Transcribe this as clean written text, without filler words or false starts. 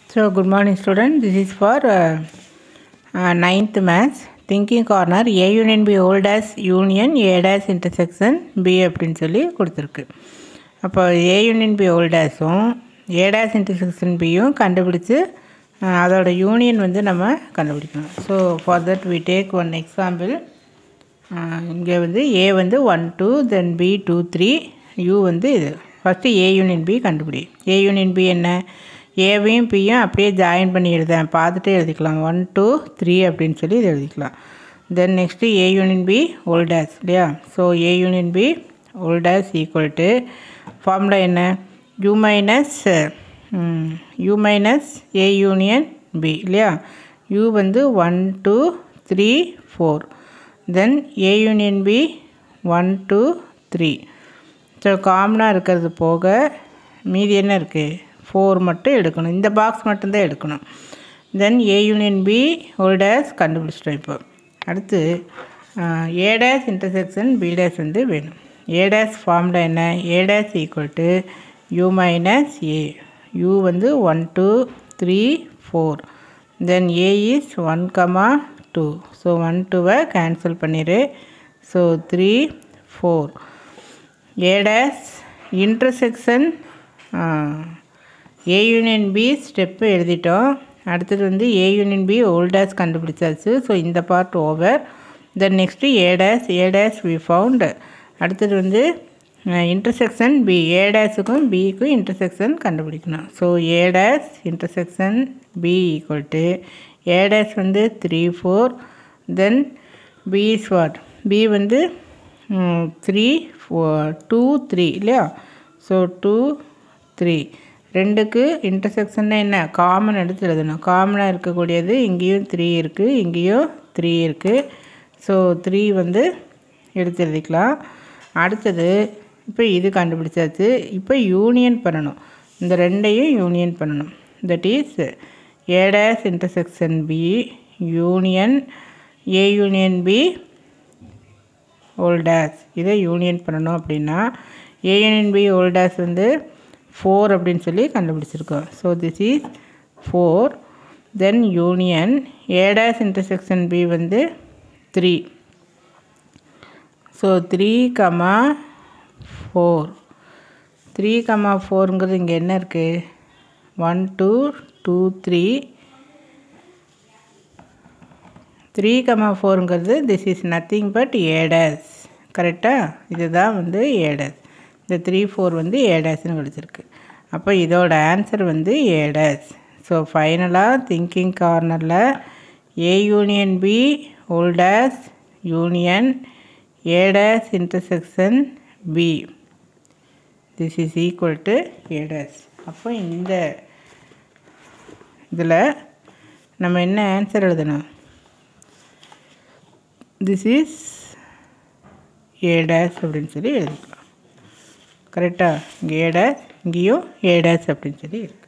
So good morning students, this is for 9th maths thinking corner. A union B old as union A dash intersection B அப்படின்னு சொல்லி கொடுத்துருக்கு. அப்போ A union B old asம் A dash intersection Bயும் கண்டுபிடிச்சு அதோட union வந்து நம்ம கண்டுபிடிக்கணும். So for that we take one example. இங்கே வந்து A வந்து 1 2 then B 2 3 U வந்து இது ஃபஸ்ட்டு A union B கண்டுபிடி. A union B என்ன, ஏவையும் பியும் அப்படியே ஜாயின் பண்ணி எழுதேன், பார்த்துட்டே எழுதிக்கலாம். 1 2 3 அப்படின்னு சொல்லி இது எழுதிக்கலாம். Then next A union B whole dash இல்லையா. So A union B whole dash equal to formula என்ன, U minus A union B இல்லையா. யூ வந்து 1 2 3 4 then A union B 1 2 3. So காமனாக இருக்கிறது போக மீதி என்ன இருக்குது, 4 மட்டும் எடுக்கணும். இந்த பாக்ஸ் மட்டும்தான் எடுக்கணும். Then A union B whole dash கண்டுபிடிச்சிட்டோம். இப்போ அடுத்து A dash intersection B dash வந்து வேணும். ஏ டேஸ் ஃபார்முலா என்ன, A dash equal to U minus A. U வந்து 1 2 3 4 தென் ஏ இஸ் 1 2. ஸோ 1 2வை கேன்சல் பண்ணிடு. So 3 4. A dash intersection A union B step எழுதிட்டோம். அடுத்தது வந்து A union B whole dash கண்டுபிடிச்சாச்சு. ஸோ இந்த part over. Then next A dash we found. அடுத்தது வந்து இன்டர்செக்ஷன் பி, ஏ டேஸுக்கும் பிக்கும் இன்டர்செக்ஷன் கண்டுபிடிக்கணும். So A dash intersection B equal to A dash வந்து 3 4 then B is what, B வந்து 3 2 3 இல்லையா. ஸோ 2 3 ரெண்டுக்கு இன்டர்செக்ஷன்னா என்ன, காமன் எடுத்து எழுதணும். காமனாக இருக்கக்கூடியது இங்கேயும் 3 இருக்குது, இங்கேயும் 3 இருக்குது. ஸோ 3 வந்து எடுத்து எழுதிக்கலாம். அடுத்தது இப்போ இது கண்டுபிடிச்சாச்சு. இப்போ யூனியன் பண்ணணும், இந்த ரெண்டையும் யூனியன் பண்ணணும். That is A dash intersection B union A union B whole dash. இதை யூனியன் பண்ணணும். அப்படின்னா A union B whole dash வந்து 4 அப்படின்னு சொல்லி கண்டுபிடிச்சிருக்கோம். So this is 4 then union A dash intersection B வந்து 3. ஸோ 3 4 3 4ங்கிறது இங்கே என்ன இருக்குது, 1 2 2 3 3 4ங்கிறது this is nothing but A dash. கரெக்டாக, இதுதான் வந்து ஏ டேஸ். இந்த 3 4 வந்து ஏ டேஸ்னு கிடச்சிருக்கு. அப்போ இதோட ஆன்சர் வந்து ஏ டேஸ். ஸோ ஃபைனலாக திங்கிங் கார்னரில் A union B whole dash union A dash intersection B this is equal to A dash. அப்போ இந்த இதில் நம்ம என்ன ஆன்சர் எழுதணும், திஸ் இஸ் ஏ டேஸ் அப்படின்னு சொல்லி எழுதிக்கலாம். கரெக்டாக, இங்கே ஏ டேஸ், இங்கேயும் ஏ டேஸ் அப்படின்னு சொல்லி